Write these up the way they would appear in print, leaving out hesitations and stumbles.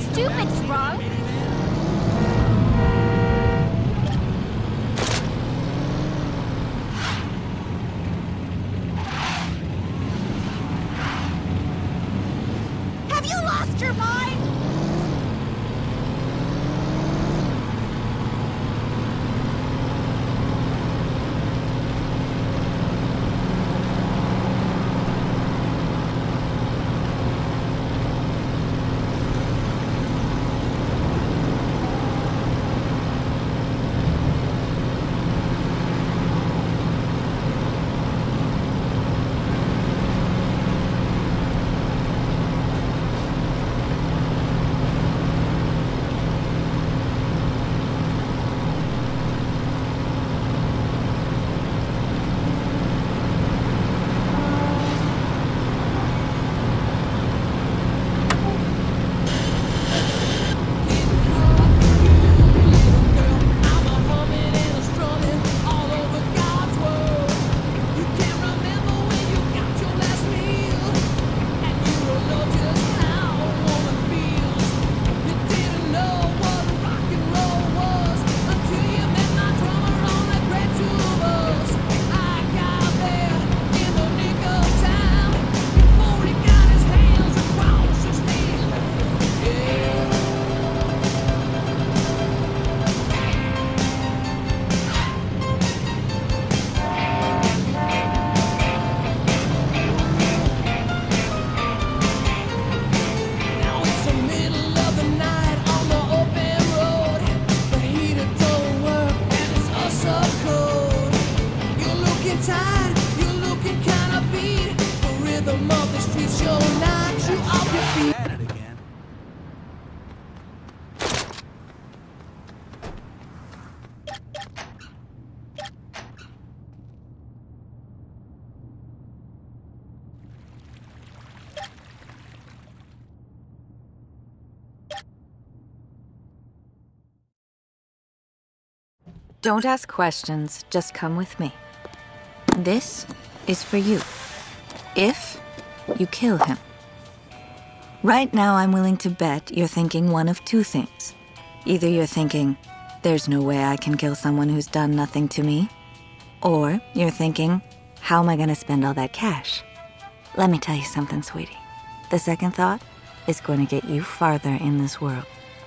stupid, Sro. Have you lost your mind? Don't ask questions, just come with me. This is for you. If you kill him. Right now, I'm willing to bet you're thinking one of two things. Either you're thinking, there's no way I can kill someone who's done nothing to me. Or you're thinking, how am I gonna spend all that cash? Let me tell you something, sweetie. The second thought is going to get you farther in this world.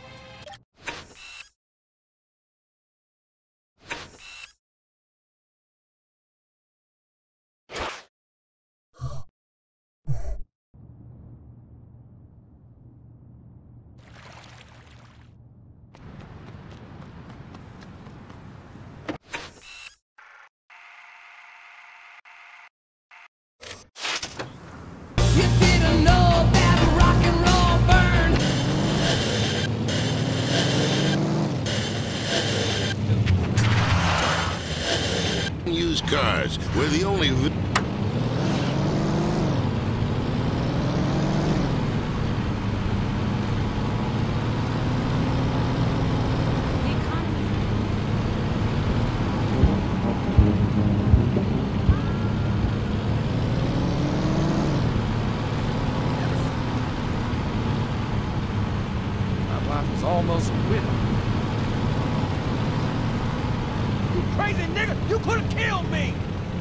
Used cars. We're the only... My wife was almost a widow. Crazy nigga, you could have killed me!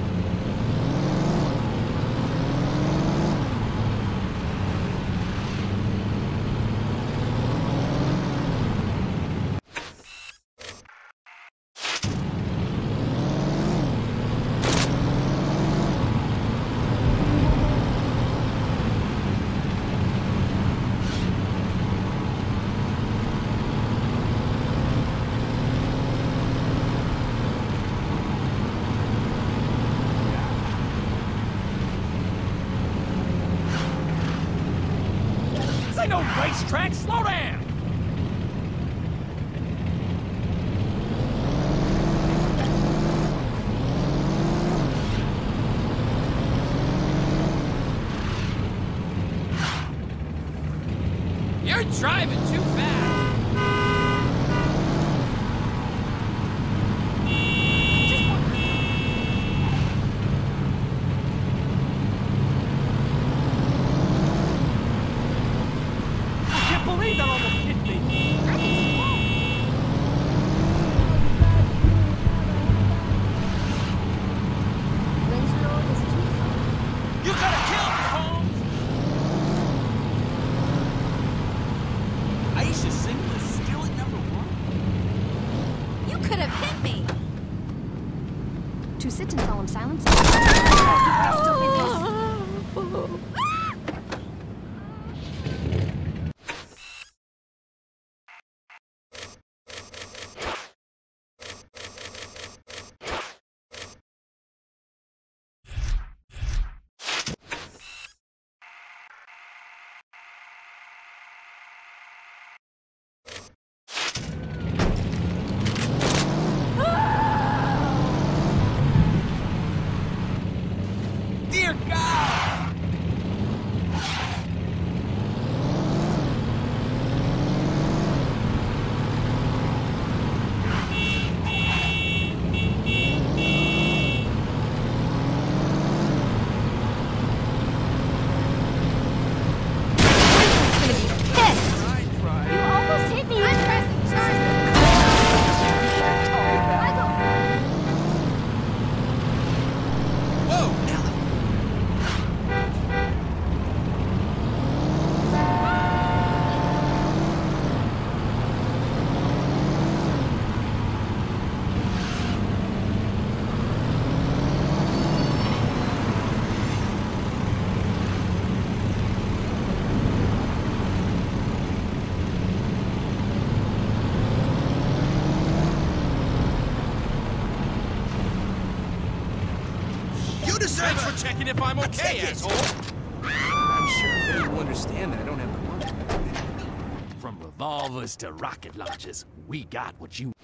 Ain't no racetrack, slow down! You're driving too fast. I can't believe that almost hit him silence. Stupid this. Dear God! You almost hit me. I'm pressing charge. Whoa, Ellen. You deserve Thanks for checking if I'm okay, ticket. asshole. I'm sure that you will understand that I don't have the money. From revolvers to rocket launchers, we got what you...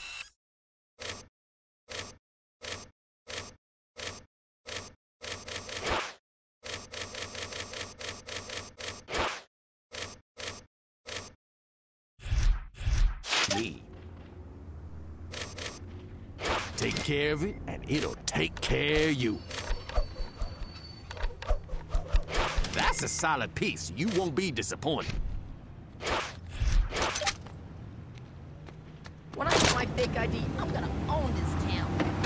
need. Take care of it, and it'll take care of you. That's a solid piece. You won't be disappointed. When I get my fake ID, I'm gonna own this town.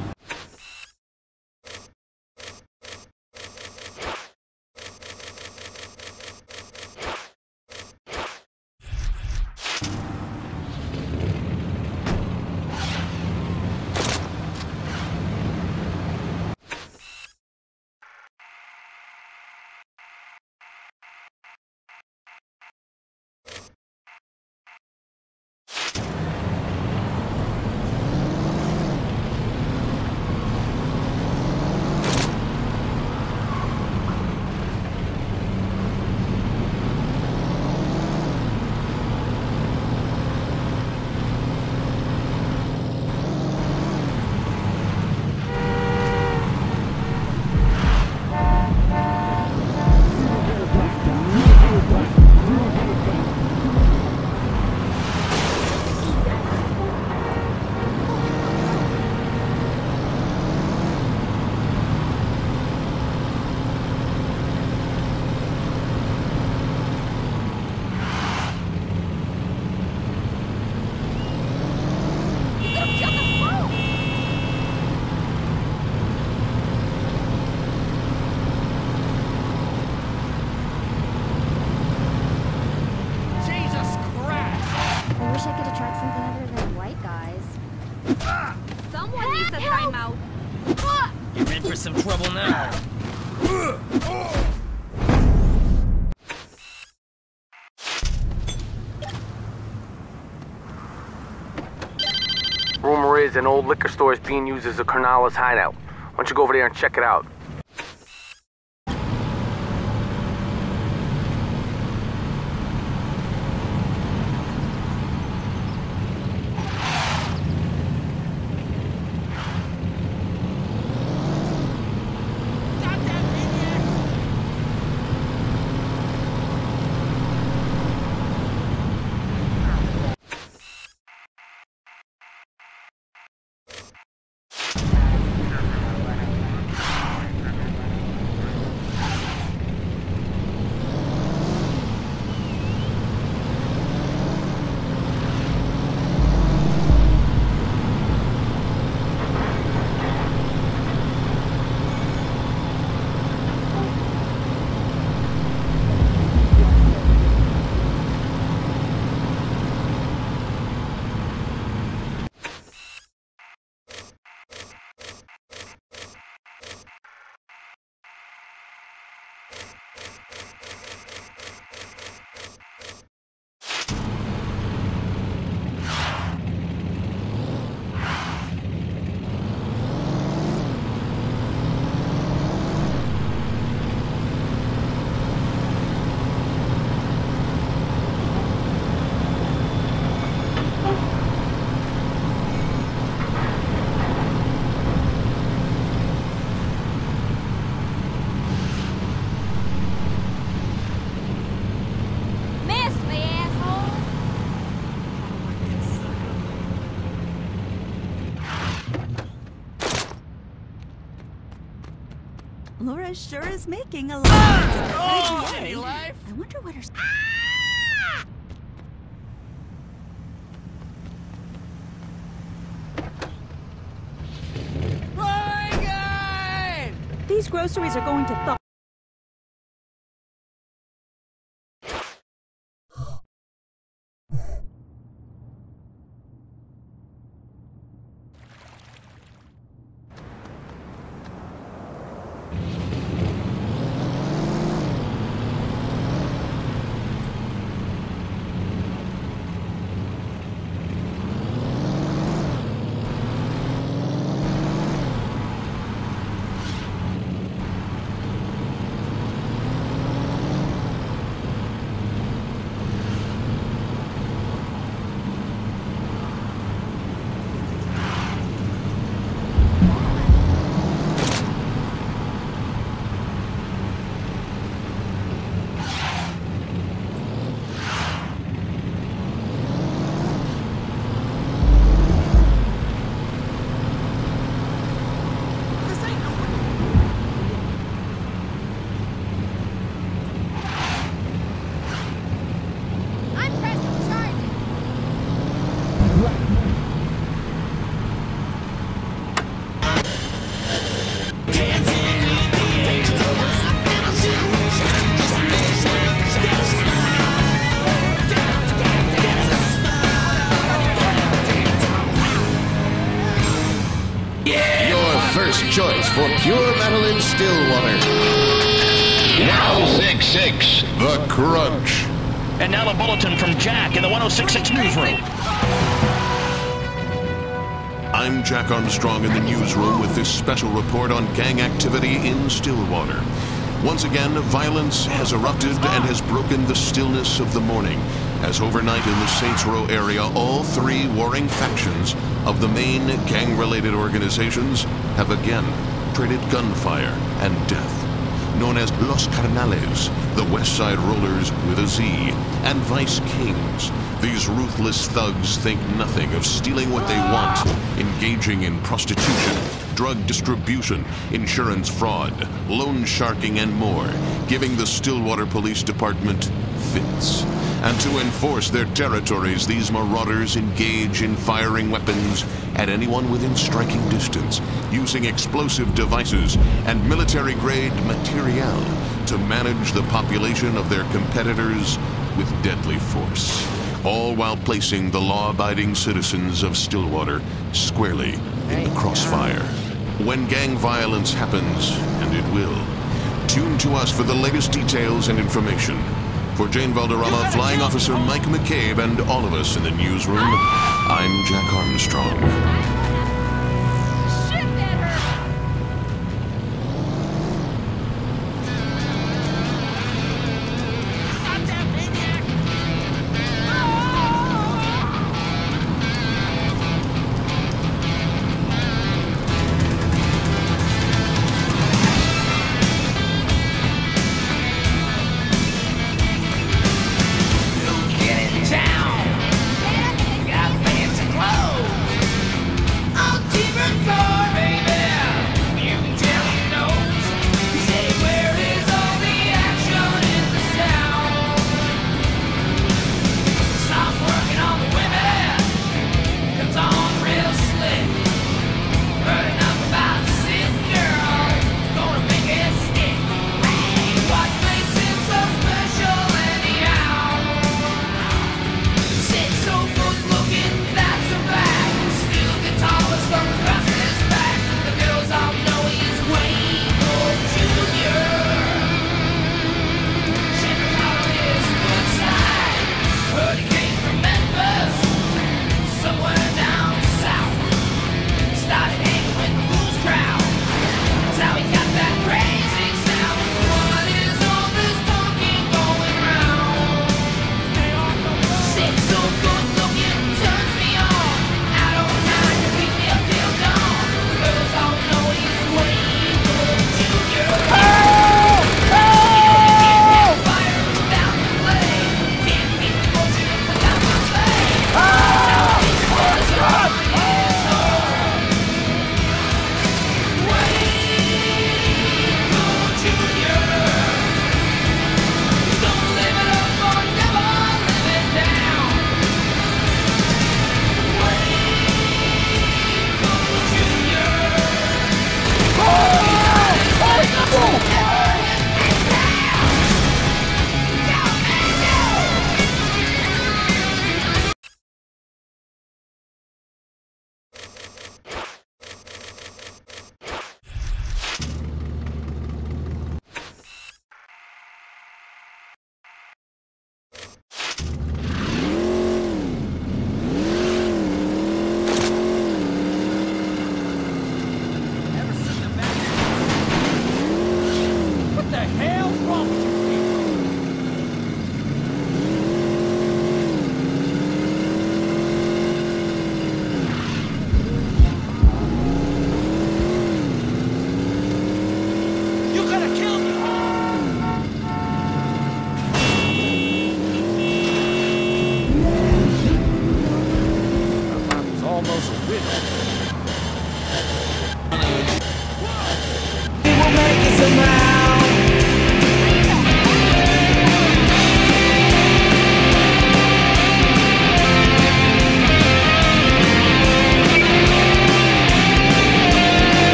Jesus Christ! I wish I could attract something other than white guys. Someone needs a timeout. You're in for some trouble now. Rumor is an old liquor store is being used as a Carnales hideout. Why don't you go over there and check it out? Laura sure is making a lot of Oh, city life! I wonder what her... My God! These groceries are going to thaw. First choice for pure metal in Stillwater. 1066, The Crunch. And now a bulletin from Jack in the 1066 newsroom. I'm Jack Armstrong in the newsroom with this special report on gang activity in Stillwater. Once again, violence has erupted and has broken the stillness of the morning, as overnight in the Saints Row area, all three warring factions of the main gang-related organizations have again traded gunfire and death. Known as Los Carnales, the West Side Rollers with a Z, and Vice Kings, these ruthless thugs think nothing of stealing what they want, engaging in prostitution, drug distribution, insurance fraud, loan sharking, and more, giving the Stillwater Police Department fits. And to enforce their territories, these marauders engage in firing weapons at anyone within striking distance, using explosive devices and military-grade materiel to manage the population of their competitors with deadly force, all while placing the law-abiding citizens of Stillwater squarely in the crossfire. When gang violence happens, and it will, tune to us for the latest details and information. For Jane Valderrama, Flying Officer Mike McCabe, and all of us in the newsroom, I'm Jack Armstrong.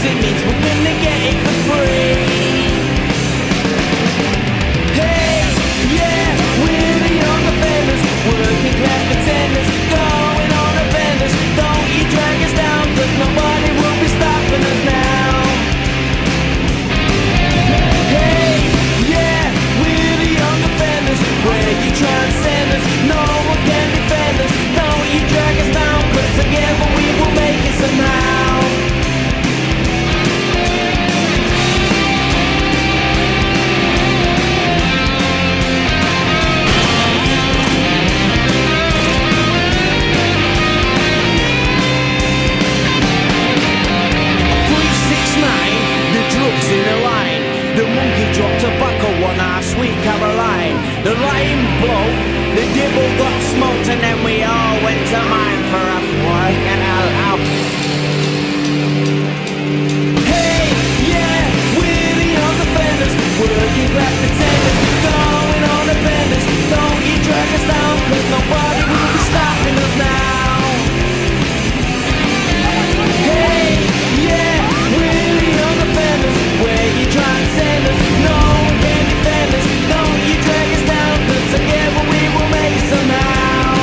it means we're gonna get it for free. Hey, yeah, we're the young offenders, working class pretenders, going on a benders. Don't you drag us down, cause nobody will be stopping us now. Hey, yeah, we're the young offenders, where you try and send us, no one can defend us. Don't you drag us down, cause together we will make it somehow. Drugs in the line. The monkey dropped tobacco on our sweet Caroline. The lion blow, the dibble got smoked, and then we all went to mine for a fly and out. Hey, yeah, we're the young offenders, working class pretenders, going on a benders. Don't you drag us down, cause nobody will be stopping us now. Hey, yeah, we're the young offenders, where you try and send us, no one can defend us. Don't you drag us down, cause together we will make it somehow.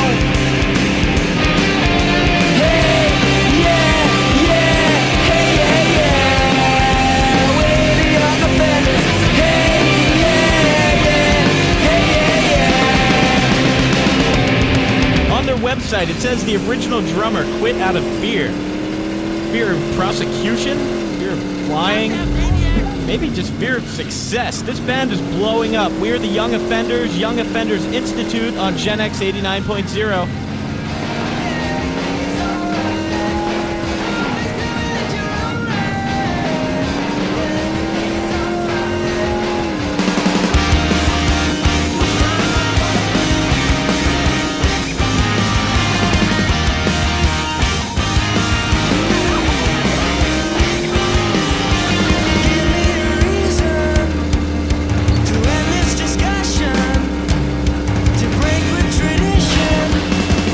Hey, yeah, yeah, hey, yeah, yeah, we're the young offenders. Hey, yeah, yeah, hey, yeah, yeah. On their website, it says the original drummer quit out of fear. Fear of prosecution? Fear of flying? Maybe just fear of success. This band is blowing up. We're the Young Offenders Institute on Gen X 89.0. To break with tradition,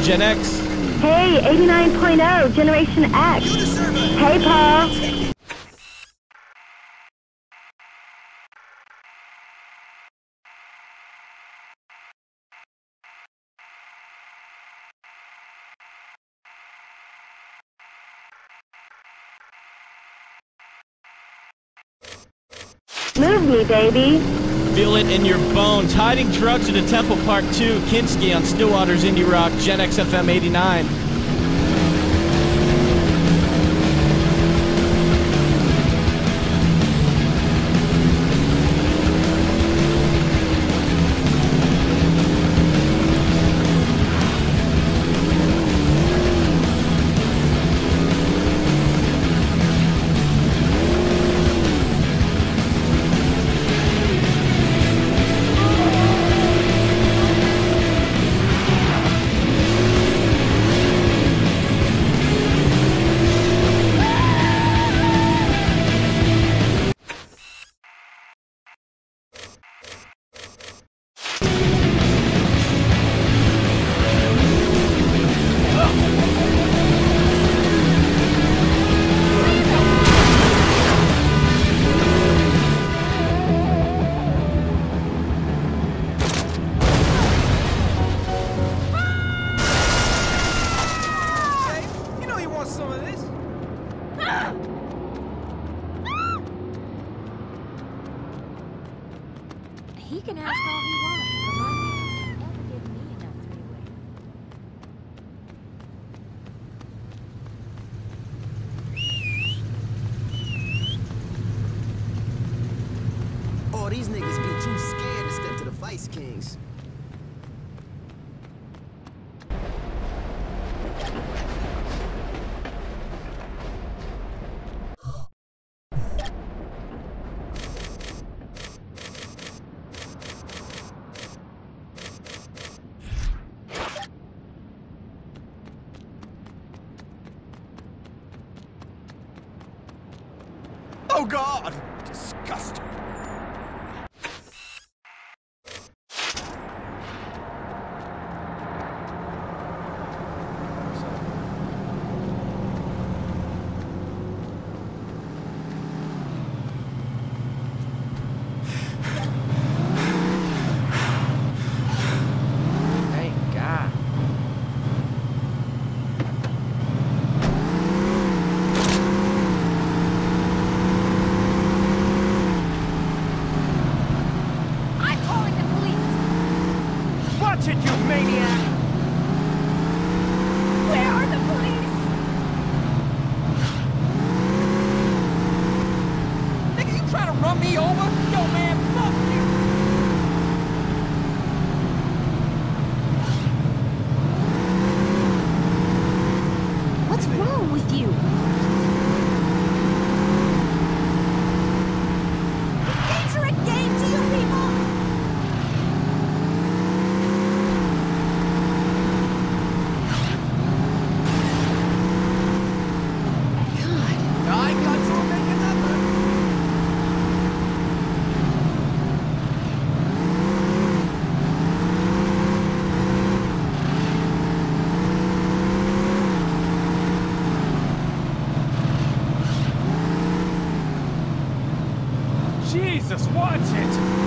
Gen X. Hey, 89.0, Generation X. Hey, Paul. Move me, baby. Feel it in your bones. Hiding drugs at a temple, part 2. Kinski on Stillwater's Indie Rock, Gen X FM 89. He can ask all he wants, but my man can't ever give me enough to be with. Oh, these niggas be too scared to step to the Vice Kings. Oh, God! Disgusting. Thank God. Watch it, you maniac! Where are the police? Nigga, you trying to run me over? Yo, man, fuck you! What's wrong with you? Is danger a game to you people? I got to make another! Jesus, watch it!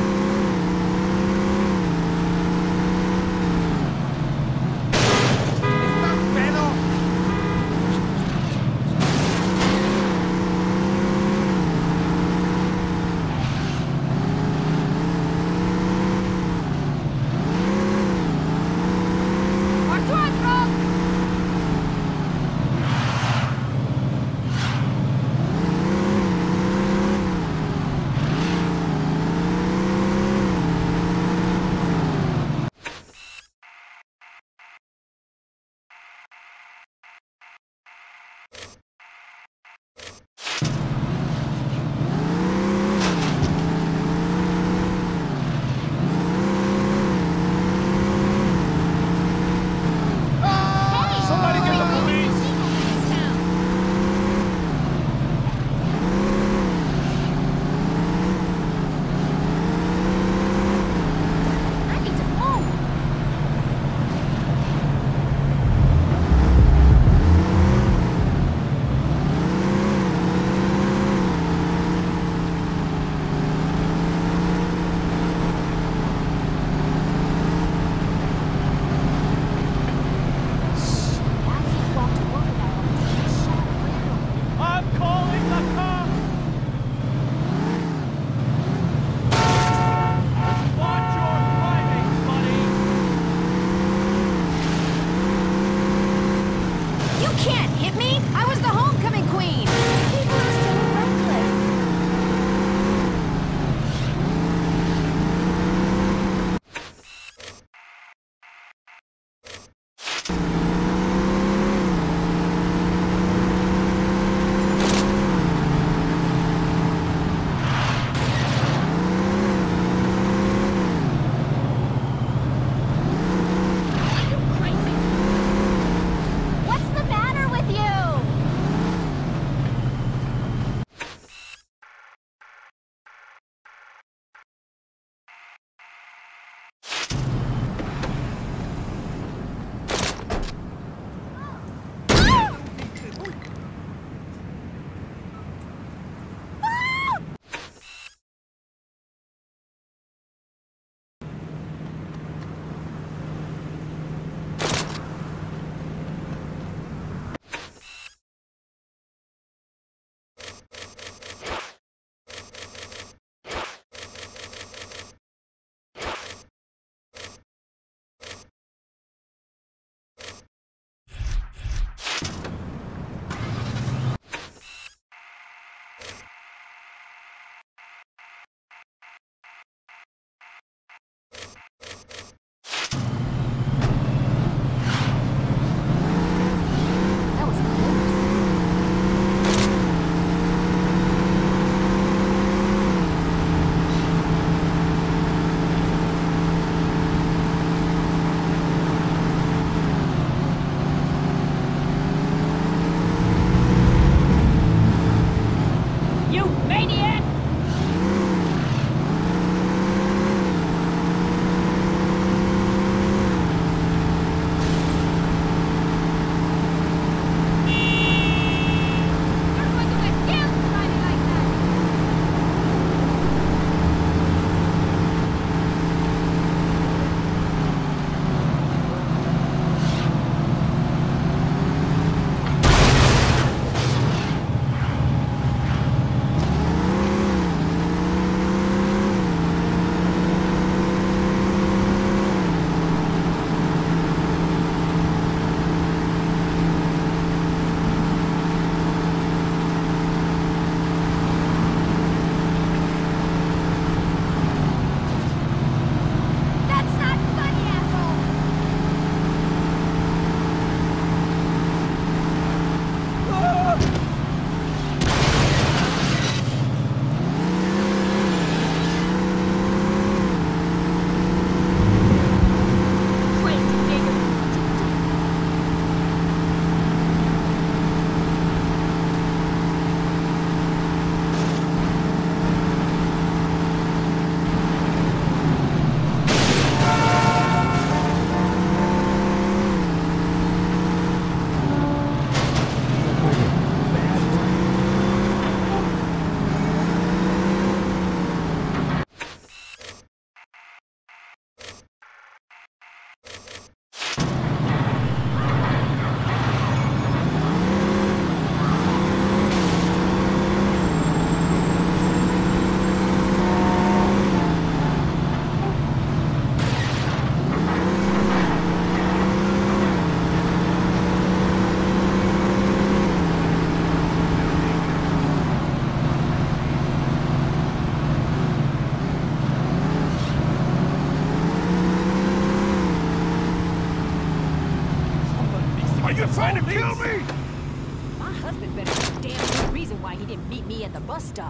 Kill me! My husband better have a damn good reason why he didn't meet me at the bus stop.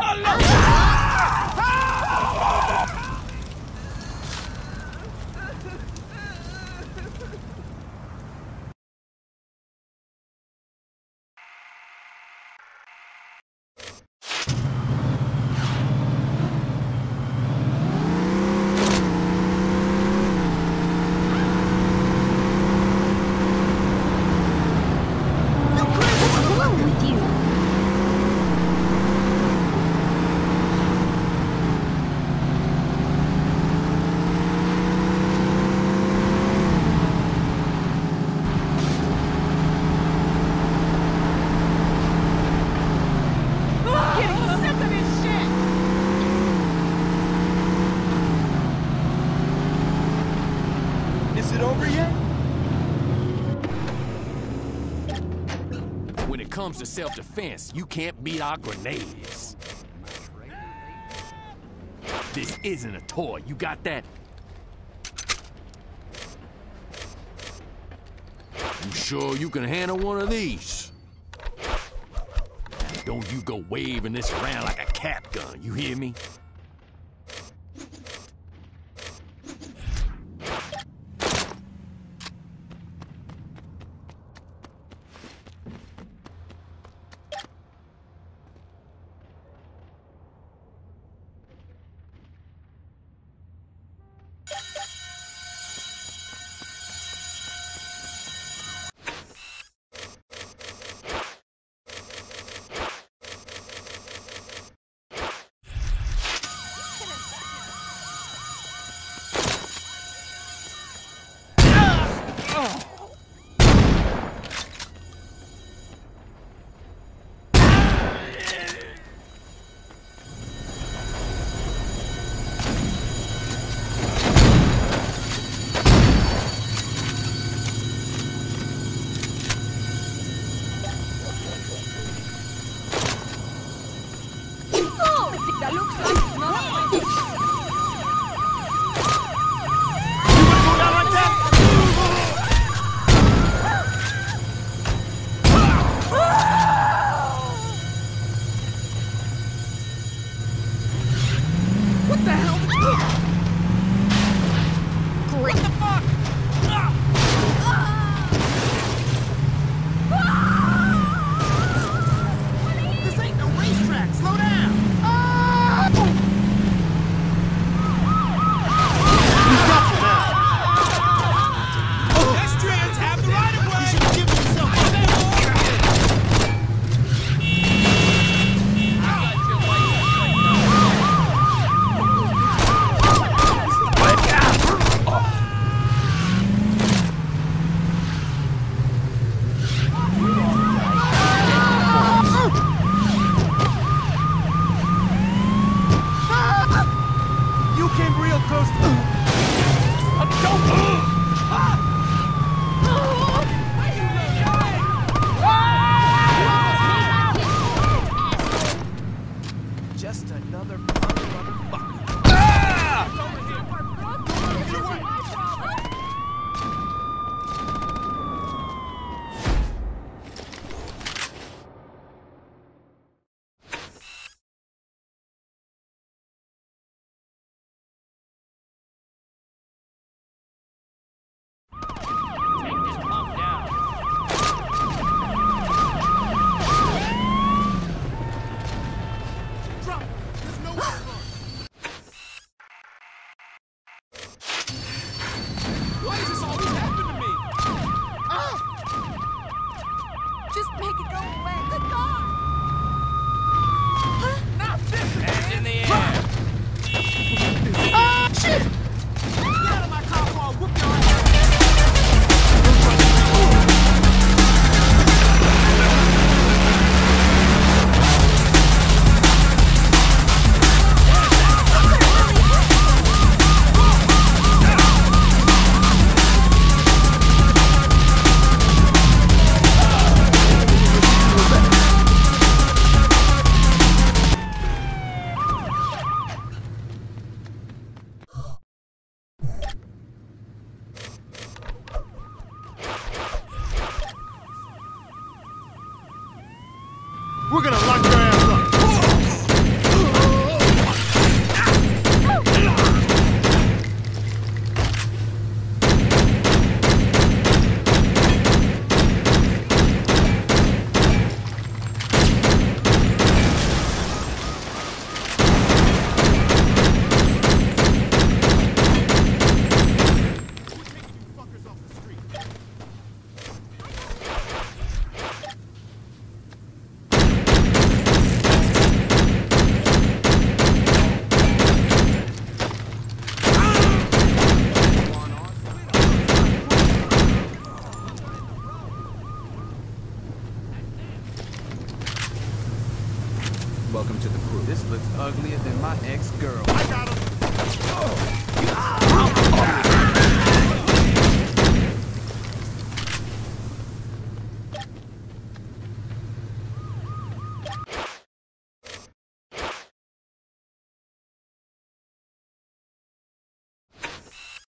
Is it over yet? When it comes to self-defense, you can't beat our grenades. This isn't a toy, you got that? You sure you can handle one of these? Don't you go waving this around like a cap gun, you hear me? That looks like it's not my What the hell? Great. What the fuck? This ain't no racetrack. Slow down. Pedestrians have the right of way. You should have given yourself You came real close to just another motherfucker. There's no way. This looks uglier than my ex-girl. I got him!